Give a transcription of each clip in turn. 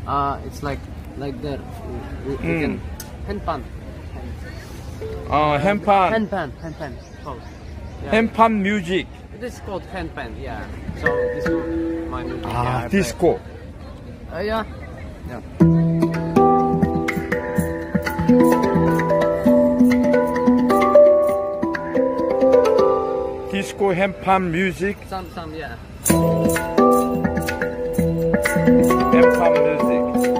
It's like there. We can handpan. handpan. Handpan. Oh, yeah. handpan music. It is called handpan. Yeah. So this is my music. Yeah, I disco. play. Yeah. Yeah. disco handpan music. Some, yeah. handpan music.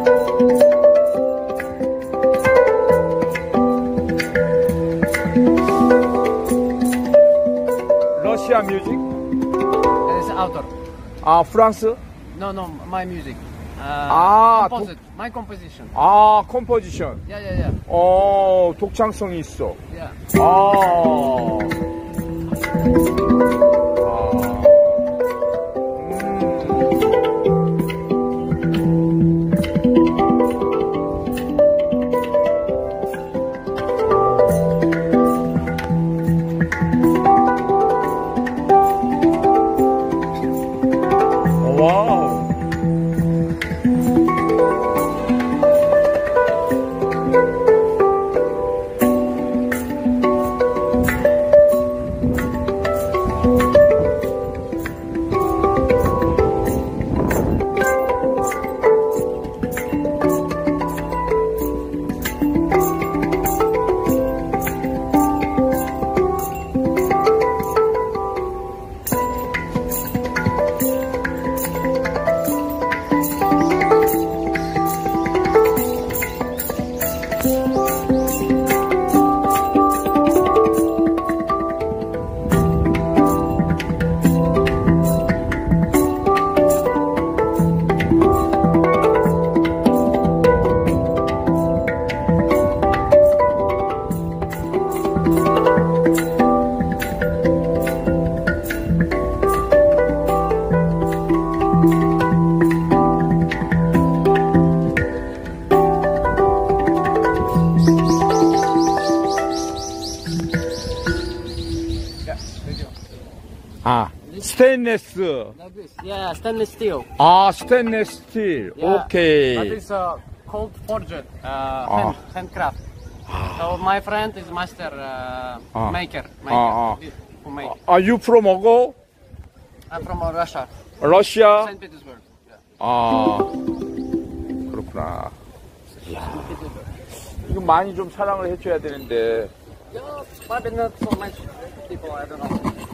러시아 music? It's author. 프랑스? No, my music. Composite. My composition. 컴포지션. Yeah. 독창성이 있어. Yeah. 와우. 스테인리스. Like this. Yeah, stainless steel. 스테인리스 스틸. Yeah. 오케이. But it's cold forged, handcraft. So my friend is master maker. Who make. Are you from 어고? I'm from Russia, 러시아? Saint Petersburg. Yeah. 그렇구나. 이거 많이 좀 사랑을 해줘야 되는데. Yeah, but not so much people. I don't know.